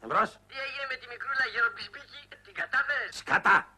Εμπρός. Τι έγινε με τη μικρούλα γεροπισπίκη, την κατάφερες? Σκατά.